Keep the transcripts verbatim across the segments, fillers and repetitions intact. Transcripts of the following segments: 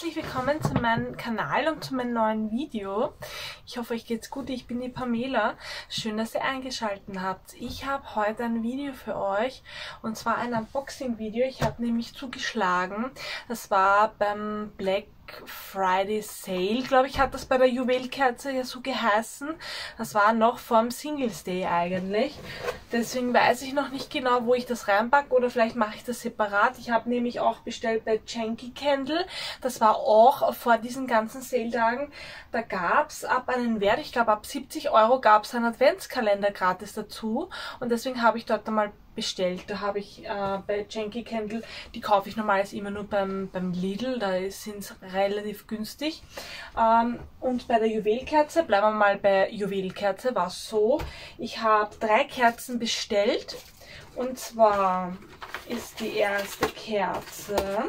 herzlich willkommen zu meinem Kanal und zu meinem neuen Video. Ich hoffe, euch geht's gut. Ich bin die Pamela. Schön, dass ihr eingeschaltet habt. Ich habe heute ein Video für euch und zwar ein Unboxing-Video. Ich habe nämlich zugeschlagen. Das war beim Black Friday Sale, glaube ich, hat das bei der Juwelkerze ja so geheißen. Das war noch vorm Singles Day eigentlich. Deswegen weiß ich noch nicht genau, wo ich das reinpacke oder vielleicht mache ich das separat. Ich habe nämlich auch bestellt bei Yankee Candle. Das war auch vor diesen ganzen Sale-Tagen. Da gab es ab einen Wert, ich glaube ab siebzig Euro, gab es einen Adventskalender gratis dazu. Und deswegen habe ich dort einmal bestellt. Da habe ich äh, bei Yankee Candle, die kaufe ich normalerweise immer nur beim, beim Lidl, da sind es relativ günstig. Ähm, und bei der Juwelkerze, bleiben wir mal bei Juwelkerze, war es so, ich habe drei Kerzen bestellt. Und zwar ist die erste Kerze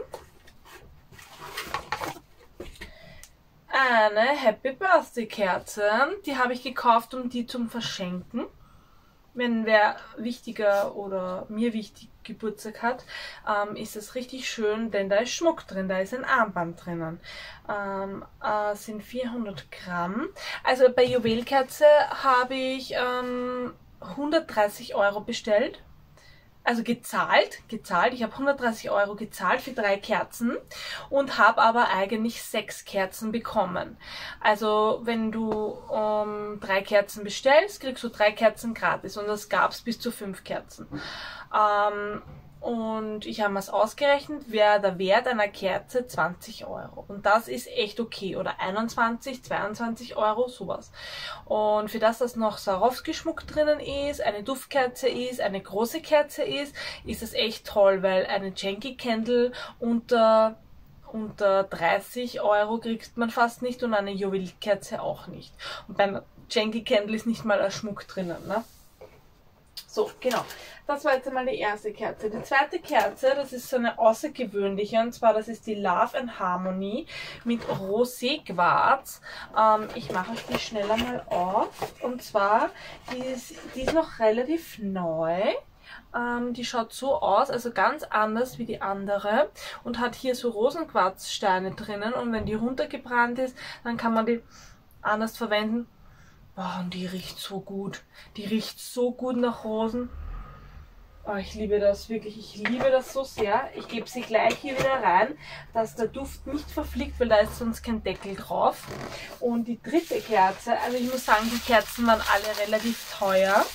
eine Happy Birthday Kerze. Die habe ich gekauft, um die zum Verschenken. Wenn wer wichtiger oder mir wichtig Geburtstag hat, ähm, ist es richtig schön, denn da ist Schmuck drin, da ist ein Armband drinnen. Ähm, äh, sind vierhundert Gramm. Also bei Juwelkerze habe ich ähm, hundertdreißig Euro bestellt. Also gezahlt, gezahlt. Ich habe hundertdreißig Euro gezahlt für drei Kerzen und habe aber eigentlich sechs Kerzen bekommen. Also wenn du ähm, drei Kerzen bestellst, kriegst du drei Kerzen gratis und das gab es bis zu fünf Kerzen. Ähm, und ich habe mir es ausgerechnet, wäre der Wert einer Kerze zwanzig Euro. Und das ist echt okay. Oder einundzwanzig, zweiundzwanzig Euro, sowas. Und für das, dass noch Swarovski-Schmuck drinnen ist, eine Duftkerze ist, eine große Kerze ist, ist es echt toll, weil eine Yankee Candle unter, unter dreißig Euro kriegt man fast nicht und eine Juwelkerze auch nicht. Und beim Yankee Candle ist nicht mal ein Schmuck drinnen, ne? So, genau. Das war jetzt einmal die erste Kerze. Die zweite Kerze, das ist so eine außergewöhnliche, und zwar das ist die Love and Harmony mit Rosé Quarz. Ähm, ich mache euch die schnell einmal auf. Und zwar, die ist, die ist noch relativ neu. Ähm, die schaut so aus, also ganz anders wie die andere und hat hier so Rosenquarzsteine drinnen. Und wenn die runtergebrannt ist, dann kann man die anders verwenden. Oh, und die riecht so gut. Die riecht so gut nach Rosen. Oh, ich liebe das wirklich. Ich liebe das so sehr. Ich gebe sie gleich hier wieder rein, dass der Duft nicht verfliegt, weil da ist sonst kein Deckel drauf. Und die dritte Kerze, also ich muss sagen, die Kerzen waren alle relativ teuer.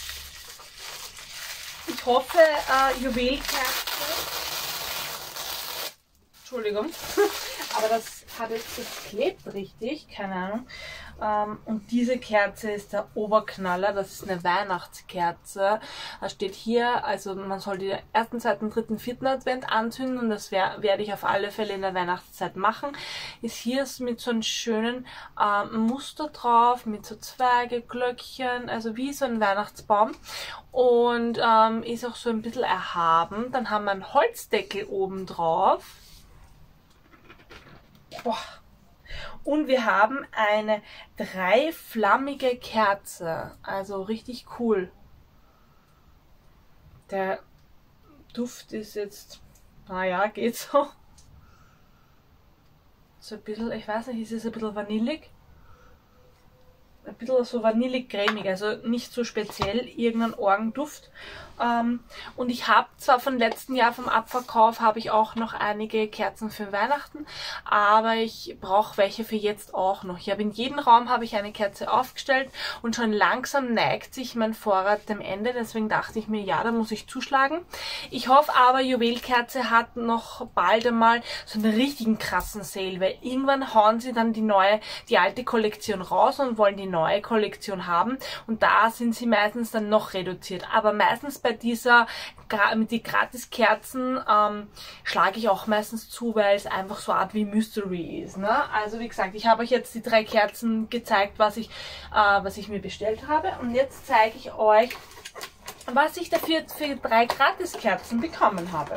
Ich hoffe, äh, Juwelkerze. Entschuldigung. Aber das hat jetzt, das klebt richtig, keine Ahnung. Ähm, und diese Kerze ist der Oberknaller, das ist eine Weihnachtskerze. Da steht hier, also man soll die ersten, zweiten, dritten, vierten Advent anzünden und das wer werde ich auf alle Fälle in der Weihnachtszeit machen. Ist hier mit so einem schönen ähm, Muster drauf, mit so Zweige, Glöckchen, also wie so ein Weihnachtsbaum. Und ähm, ist auch so ein bisschen erhaben. Dann haben wir einen Holzdeckel oben drauf. Boah. Und wir haben eine dreiflammige Kerze, also richtig cool. Der Duft ist jetzt, naja, geht so. So ein bisschen, ich weiß nicht, ist es ein bisschen vanillig? Ein bisschen so vanillig-cremig, also nicht so speziell irgendein Orgenduft. Ähm, und ich habe zwar von letzten Jahr vom Abverkauf habe ich auch noch einige Kerzen für Weihnachten, aber ich brauche welche für jetzt auch noch. Ich habe in jedem Raum habe ich eine Kerze aufgestellt und schon langsam neigt sich mein Vorrat dem Ende, deswegen dachte ich mir, ja, da muss ich zuschlagen. Ich hoffe aber, Juwelkerze hat noch bald einmal so einen richtigen krassen Sale, weil irgendwann hauen sie dann die neue, die alte Kollektion raus und wollen die neue Kollektion haben und da sind sie meistens dann noch reduziert. Aber meistens bei dieser, mit den Gratis-Kerzen ähm, schlage ich auch meistens zu, weil es einfach so eine Art wie Mystery ist. Ne? Also wie gesagt, ich habe euch jetzt die drei Kerzen gezeigt, was ich, äh, was ich mir bestellt habe und jetzt zeige ich euch, was ich dafür für drei Gratis-Kerzen bekommen habe.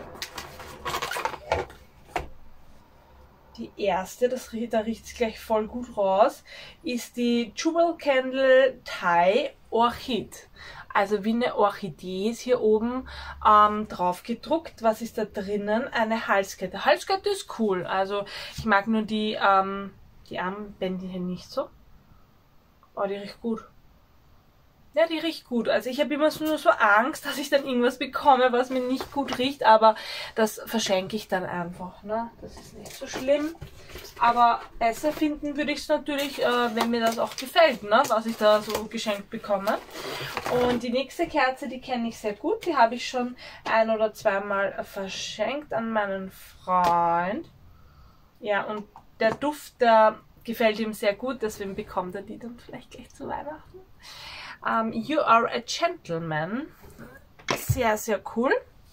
Die erste, das, da riecht es gleich voll gut raus, ist die Jewel Candle Thai Orchid. Also wie eine Orchidee ist hier oben ähm, drauf gedruckt. Was ist da drinnen? Eine Halskette. Halskette ist cool. Also ich mag nur die, ähm, die Armbändchen hier nicht so. Oh, die riecht gut. Ja, die riecht gut. Also ich habe immer so, nur so Angst, dass ich dann irgendwas bekomme, was mir nicht gut riecht. Aber das verschenke ich dann einfach. Ne? Das ist nicht so schlimm. Aber besser finden würde ich es natürlich, äh, wenn mir das auch gefällt, ne? Was ich da so geschenkt bekomme. Und die nächste Kerze, die kenne ich sehr gut. Die habe ich schon ein- oder zweimal verschenkt an meinen Freund. Ja, und der Duft, der gefällt ihm sehr gut. Deswegen bekommt er die dann vielleicht gleich zu Weihnachten. Um, You Are a Gentleman. Sehr, sehr cool.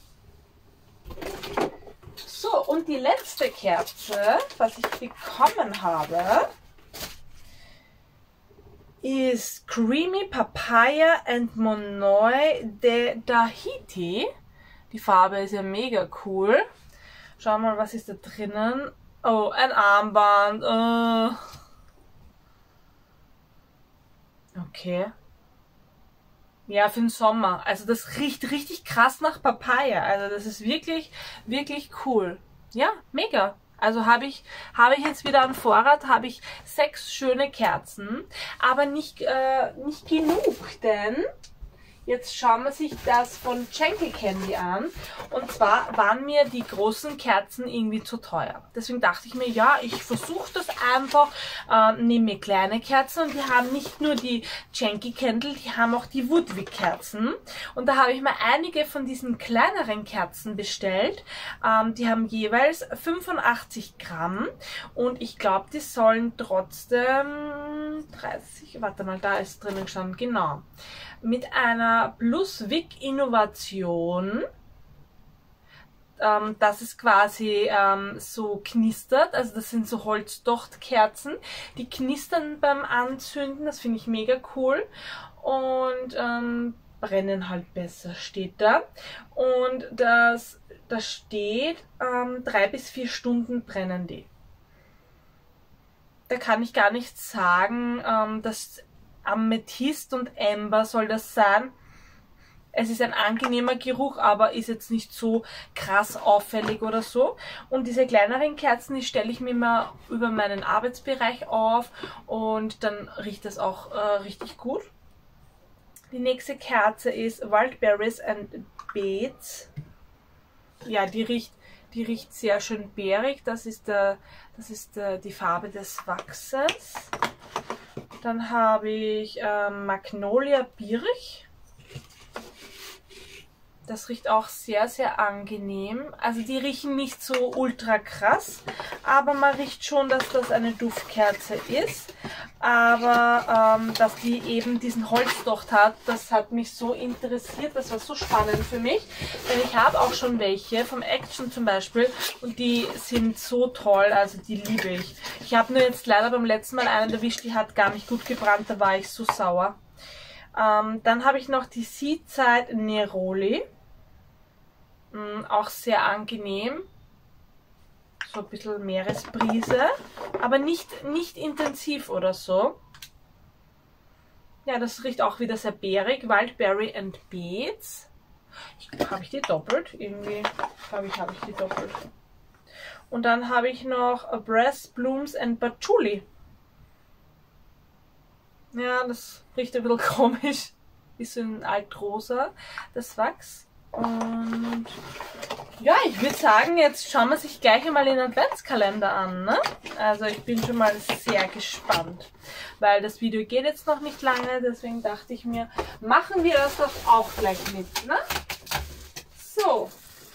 So, und die letzte Kerze, was ich bekommen habe, ist Creamy Papaya and Monoi de Tahiti. Die Farbe ist ja mega cool. Schauen wir mal, was ist da drinnen. Oh, ein Armband. Uh. Okay. Ja, für den Sommer. Also das riecht richtig krass nach Papaya. Also das ist wirklich, wirklich cool. Ja, mega. Also habe ich, habe ich jetzt wieder an Vorrat, habe ich sechs schöne Kerzen. Aber nicht, äh, nicht genug, denn jetzt schauen wir sich das von Janky Candy an. Und zwar waren mir die großen Kerzen irgendwie zu teuer. Deswegen dachte ich mir, ja, ich versuche das einfach. Äh, nehme mir kleine Kerzen und die haben nicht nur die Janky Candle, die haben auch die Woodwick Kerzen. Und da habe ich mir einige von diesen kleineren Kerzen bestellt. Ähm, die haben jeweils fünfundachtzig Gramm. Und ich glaube, die sollen trotzdem dreißig, warte mal, da ist drinnen gestanden, genau. Mit einer Plus-Wick Innovation, ähm, dass es quasi ähm, so knistert. Also das sind so Holzdochtkerzen, die knistern beim Anzünden. Das finde ich mega cool. Und ähm, brennen halt besser, steht da. Und das, das steht, ähm, drei bis vier Stunden brennen die. Da kann ich gar nicht sagen, ähm, dass Amethyst und Amber soll das sein. Es ist ein angenehmer Geruch, aber ist jetzt nicht so krass auffällig oder so. Und diese kleineren Kerzen, die stelle ich mir immer über meinen Arbeitsbereich auf und dann riecht das auch äh, richtig gut. Die nächste Kerze ist Wildberries and Beets. Ja, die riecht, die riecht sehr schön beerig. Das ist, der, das ist der, die Farbe des Wachses. Dann habe ich ähm, Magnolia Birch. Das riecht auch sehr, sehr angenehm. Also die riechen nicht so ultra krass, aber man riecht schon, dass das eine Duftkerze ist. Aber ähm, dass die eben diesen Holzdocht hat, das hat mich so interessiert. Das war so spannend für mich. Denn ich habe auch schon welche, vom Action zum Beispiel, und die sind so toll, also die liebe ich. Ich habe nur jetzt leider beim letzten Mal einen erwischt, die hat gar nicht gut gebrannt, da war ich so sauer. Ähm, dann habe ich noch die Seaside Neroli. Mm, auch sehr angenehm. So ein bisschen Meeresbrise. Aber nicht, nicht intensiv oder so. Ja, das riecht auch wieder sehr beerig. Wildberry and Beets. Habe ich die doppelt? Irgendwie glaube ich, habe ich die doppelt. Und dann habe ich noch Brass Blooms and Patchouli. Ja, das riecht ein bisschen komisch. Bisschen altrosa, das Wachs. Und ja, ich würde sagen, jetzt schauen wir sich gleich einmal den Adventskalender an. Ne? Also ich bin schon mal sehr gespannt, weil das Video geht jetzt noch nicht lange. Deswegen dachte ich mir, machen wir das doch auch gleich mit. Ne? So.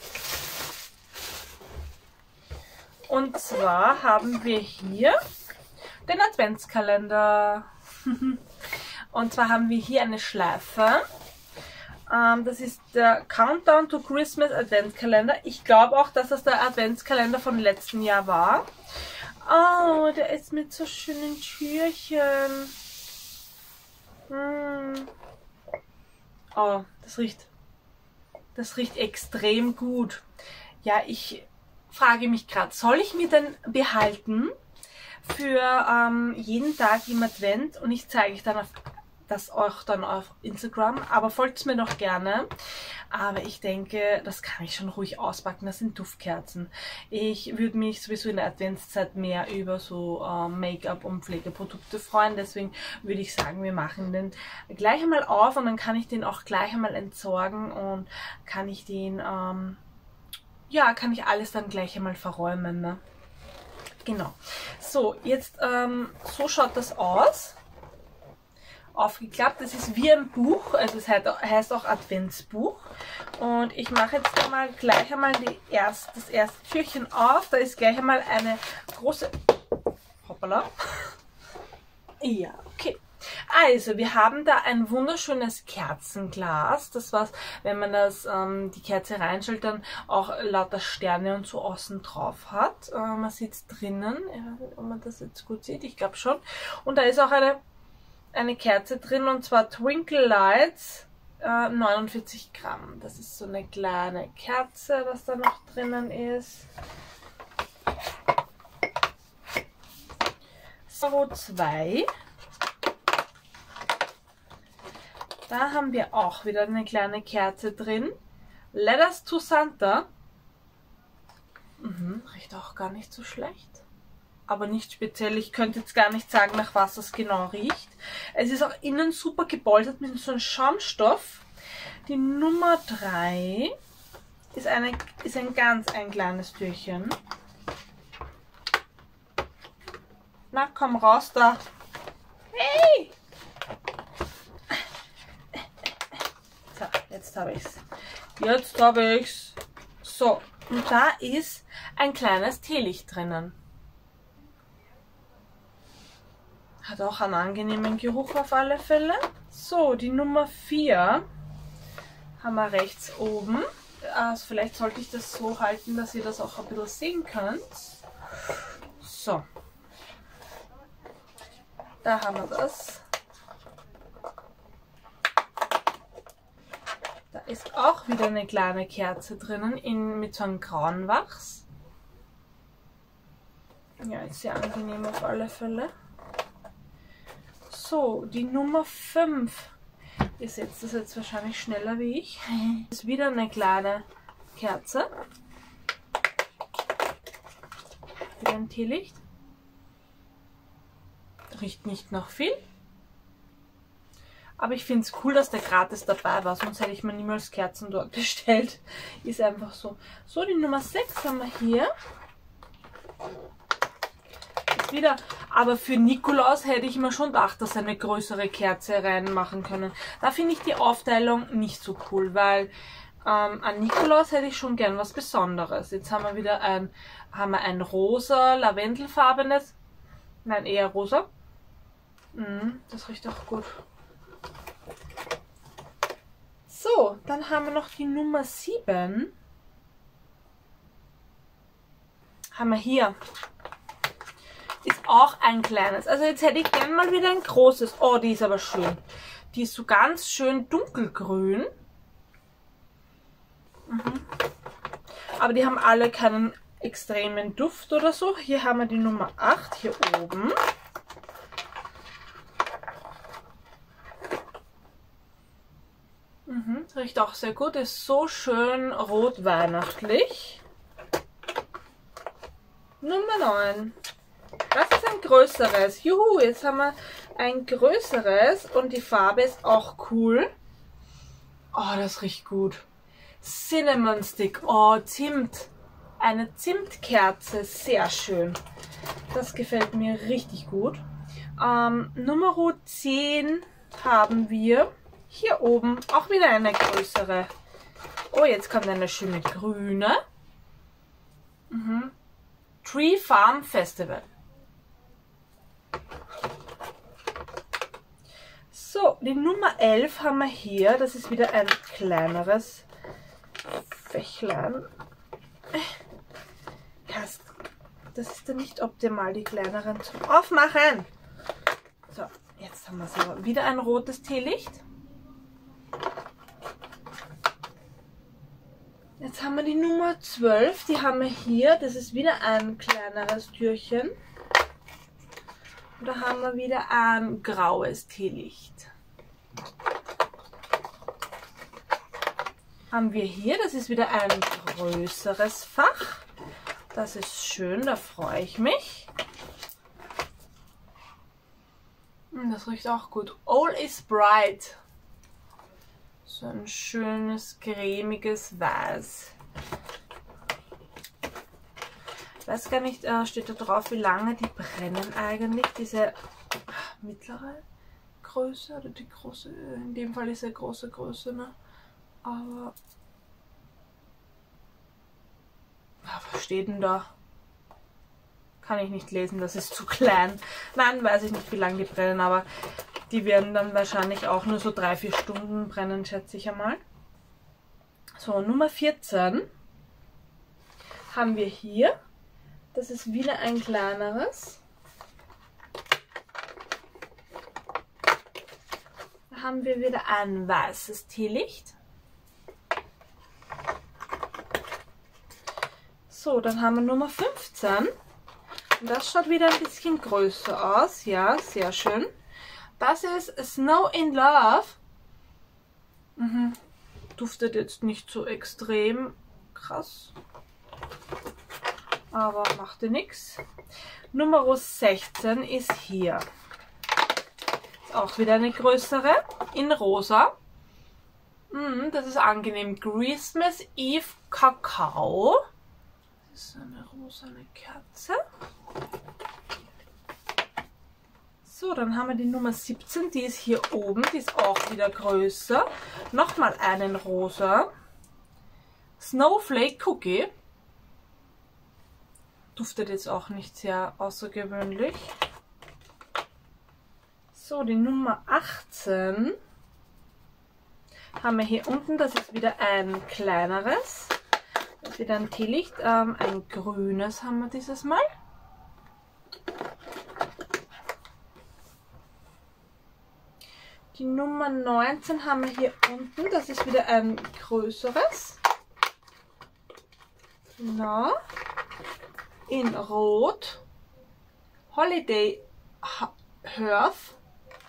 Und zwar haben wir hier den Adventskalender. Und zwar haben wir hier eine Schleife. Ähm, das ist der Countdown to Christmas Adventskalender. Ich glaube auch, dass das der Adventskalender von letzten Jahr war. Oh, der ist mit so schönen Türchen. Hm. Oh, das riecht, das riecht extrem gut. Ja, ich frage mich gerade, soll ich mir den behalten für ähm, jeden Tag im Advent und ich zeige euch dann auf das auch dann auf Instagram, aber folgt mir doch gerne. Aber ich denke, das kann ich schon ruhig auspacken. Das sind Duftkerzen. Ich würde mich sowieso in der Adventszeit mehr über so äh, Make-up und Pflegeprodukte freuen. Deswegen würde ich sagen, wir machen den gleich einmal auf und dann kann ich den auch gleich einmal entsorgen und kann ich den, ähm, ja, kann ich alles dann gleich einmal verräumen, ne? Genau. So, jetzt, ähm, so schaut das aus. Aufgeklappt. Das ist wie ein Buch, also es heißt auch Adventsbuch. Und ich mache jetzt einmal gleich einmal die erst, das erste Türchen auf. Da ist gleich einmal eine große... Hoppala. Ja, okay. Also, wir haben da ein wunderschönes Kerzenglas. Das was, wenn man das ähm, die Kerze reinstellt, dann auch lauter Sterne und so außen drauf hat. Äh, man sieht es drinnen, ob man das jetzt gut sieht, ich glaube schon. Und da ist auch eine eine Kerze drin, und zwar Twinkle Lights, äh, neunundvierzig Gramm. Das ist so eine kleine Kerze, was da noch drinnen ist. So, zwei. Da haben wir auch wieder eine kleine Kerze drin. Letters to Santa. Mhm, riecht auch gar nicht so schlecht. Aber nicht speziell. Ich könnte jetzt gar nicht sagen, nach was es genau riecht. Es ist auch innen super gepolstert mit so einem Schaumstoff. Die Nummer drei ist, eine, ist ein ganz ein kleines Türchen. Na, komm raus da. Hey! So, jetzt habe ich's. Jetzt habe ich's. So, und da ist ein kleines Teelicht drinnen. Hat auch einen angenehmen Geruch auf alle Fälle. So, die Nummer vier haben wir rechts oben. Also vielleicht sollte ich das so halten, dass ihr das auch ein bisschen sehen könnt. So. Da haben wir das. Da ist auch wieder eine kleine Kerze drinnen in, mit so einem grauen Wachs. Ja, ist sehr angenehm auf alle Fälle. So, die Nummer fünf. Ihr seht das jetzt wahrscheinlich schneller wie ich. Das ist wieder eine kleine Kerze. Wieder ein Teelicht. Riecht nicht nach viel. Aber ich finde es cool, dass der gratis dabei war. Sonst hätte ich mir niemals Kerzen dort bestellt. Ist einfach so. So, die Nummer sechs haben wir hier. Wieder, aber für Nikolaus hätte ich mir schon gedacht, dass eine größere Kerze reinmachen können. Da finde ich die Aufteilung nicht so cool, weil ähm, an Nikolaus hätte ich schon gern was Besonderes. Jetzt haben wir wieder ein, haben wir ein rosa, lavendelfarbenes, nein, eher rosa. Mm, das riecht auch gut. So, dann haben wir noch die Nummer sieben. Haben wir hier. Ist auch ein kleines. Also jetzt hätte ich gern mal wieder ein großes. Oh, die ist aber schön. Die ist so ganz schön dunkelgrün. Mhm. Aber die haben alle keinen extremen Duft oder so. Hier haben wir die Nummer acht, hier oben. Mhm. Riecht auch sehr gut. Ist so schön rot weihnachtlich. Nummer neun. Das ist ein größeres. Juhu, jetzt haben wir ein größeres und die Farbe ist auch cool. Oh, das riecht gut. Cinnamon Stick. Oh, Zimt. Eine Zimtkerze. Sehr schön. Das gefällt mir richtig gut. Ähm, Nummer zehn haben wir hier oben auch wieder eine größere. Oh, jetzt kommt eine schöne grüne. Mhm. Tree Farm Festival. So, die Nummer elf haben wir hier. Das ist wieder ein kleineres Fächlein. Ja, das ist dann nicht optimal, die kleineren zum Aufmachen. So, jetzt haben wir so wieder ein rotes Teelicht. Jetzt haben wir die Nummer zwölf. Die haben wir hier. Das ist wieder ein kleineres Türchen. Und da haben wir wieder ein graues Teelicht. Haben wir hier, das ist wieder ein größeres Fach. Das ist schön, da freue ich mich. Das riecht auch gut. All is bright. So ein schönes, cremiges Weiß. Ich weiß gar nicht, äh, steht da drauf, wie lange die brennen eigentlich. Diese mittlere Größe oder die große, in dem Fall ist ja große Größe, ne? Aber, ja, was steht denn da? Kann ich nicht lesen, das ist zu klein. Nein, weiß ich nicht, wie lange die brennen, aber die werden dann wahrscheinlich auch nur so drei, vier Stunden brennen, schätze ich einmal. So, Nummer vierzehn haben wir hier. Das ist wieder ein kleineres. Da haben wir wieder ein weißes Teelicht. So, dann haben wir Nummer fünfzehn. Und das schaut wieder ein bisschen größer aus. Ja, sehr schön. Das ist Snow in Love. Mhm. Duftet jetzt nicht so extrem krass. Aber macht ja nichts. Nummer sechzehn ist hier. Ist auch wieder eine größere. In rosa. Mhm, das ist angenehm. Christmas Eve Kakao. Das ist eine rosane Kerze. So, dann haben wir die Nummer siebzehn, die ist hier oben, die ist auch wieder größer. Nochmal einen rosa. Snowflake Cookie. Duftet jetzt auch nicht sehr außergewöhnlich. So, die Nummer achtzehn haben wir hier unten, das ist wieder ein kleineres. Das ist wieder ein Teelicht, ähm, ein grünes haben wir dieses Mal. Die Nummer neunzehn haben wir hier unten. Das ist wieder ein größeres. Genau. In Rot. Holiday Hearth.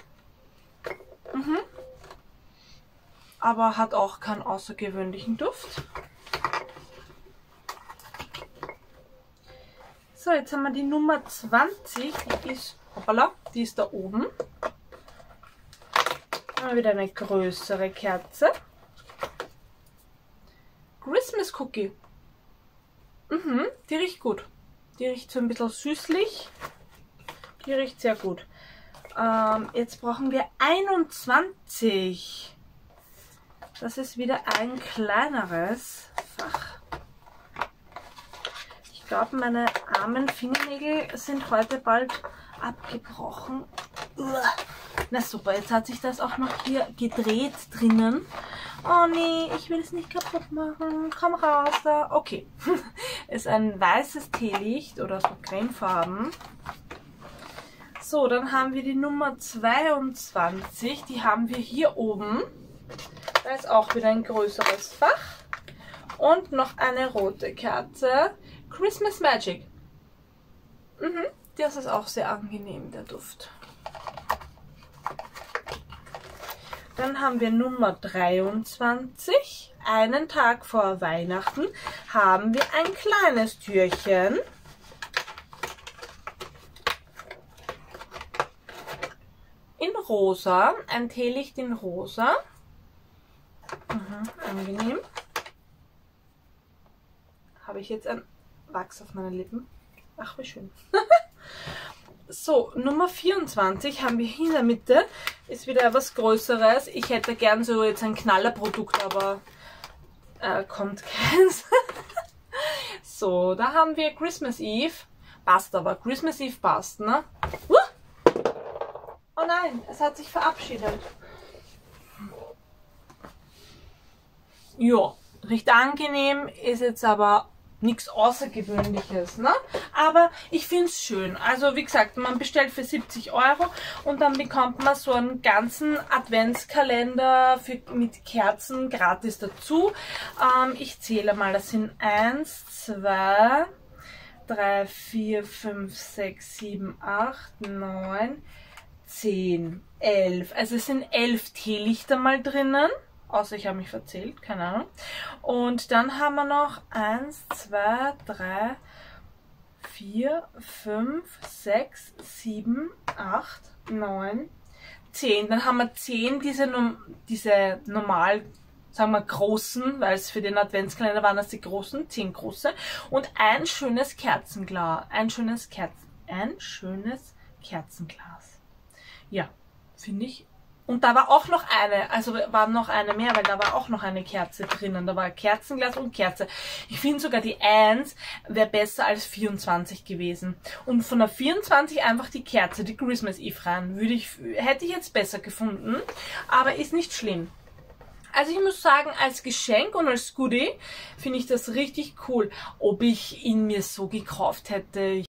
Mhm. Aber hat auch keinen außergewöhnlichen Duft. So, jetzt haben wir die Nummer zwanzig. Die ist, hoppala, die ist da oben. Haben wir wieder eine größere Kerze. Christmas Cookie. Mhm, die riecht gut. Die riecht so ein bisschen süßlich. Die riecht sehr gut. Ähm, jetzt brauchen wir einundzwanzig. Das ist wieder ein kleineres Fach. Ich glaube, meine armen Fingernägel sind heute bald abgebrochen. Uah. Na super, jetzt hat sich das auch noch hier gedreht drinnen. Oh nee, ich will es nicht kaputt machen. Komm raus da. Okay. Ist ein weißes Teelicht oder so cremefarben. So, dann haben wir die Nummer zweiundzwanzig. Die haben wir hier oben. Da ist auch wieder ein größeres Fach. Und noch eine rote Kerze. Christmas Magic. Mhm, das ist auch sehr angenehm, der Duft. Dann haben wir Nummer dreiundzwanzig. Einen Tag vor Weihnachten haben wir ein kleines Türchen. In rosa. Ein Teelicht in rosa. Mhm, angenehm. Habe ich jetzt ein Wachs auf meinen Lippen? Ach, wie schön. So, Nummer vierundzwanzig haben wir hier in der Mitte. Ist wieder etwas Größeres. Ich hätte gern so jetzt ein Knallerprodukt, aber äh, kommt keins. So, da haben wir Christmas Eve. Passt aber. Christmas Eve passt, ne? Uh! Oh nein, es hat sich verabschiedet. Ja, riecht angenehm, ist jetzt aber nichts Außergewöhnliches, ne? Aber ich finde es schön. Also wie gesagt, man bestellt für siebzig Euro und dann bekommt man so einen ganzen Adventskalender für, mit Kerzen gratis dazu. Ähm, ich zähle mal, das sind eins, zwei, drei, vier, fünf, sechs, sieben, acht, neun, zehn, elf. Also es sind elf Teelichter mal drinnen. Außer ich habe mich verzählt, keine Ahnung. Und dann haben wir noch eins, zwei, drei, vier, fünf, sechs, sieben, acht, neun, zehn. Dann haben wir zehn diese, diese normal, sagen wir großen, weil es für den Adventskalender waren das die großen, zehn große. Und ein schönes Kerzenglas. Ein schönes Kerzen, ein schönes Kerzenglas. Ja, finde ich. Und da war auch noch eine, also war noch eine mehr, weil da war auch noch eine Kerze drinnen. Da war Kerzenglas und Kerze. Ich finde sogar die eins wäre besser als vierundzwanzig gewesen. Und von der vierundzwanzig einfach die Kerze, die Christmas Eve rein, würde ich, hätte ich jetzt besser gefunden. Aber ist nicht schlimm. Also ich muss sagen, als Geschenk und als Goodie finde ich das richtig cool. Ob ich ihn mir so gekauft hätte,